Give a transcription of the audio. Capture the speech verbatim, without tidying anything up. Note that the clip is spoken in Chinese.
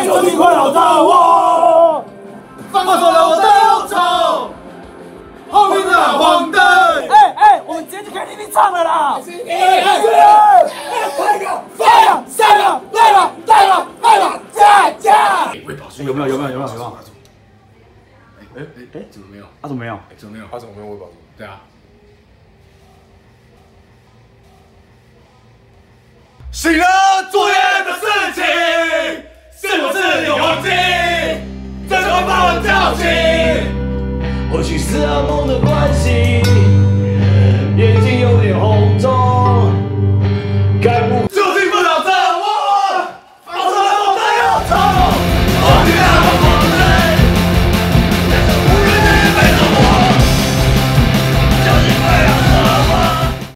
欢迎收听《快乐大王》，放手了我的忧愁，后面的黄灯。哎哎，我们直接去 K T V 唱了啦！哎哎哎，快点，来了，来了，来了，来了，来了，加加！有没有？有没有？有没有？有没有？哎哎哎，怎么没有？啊，怎么没有？怎么没有？ 他怎么没有喂饱猪？ 对啊。 醒了，昨夜的事情是不是有忘记？这就把我叫醒。 或许是噩梦的关系。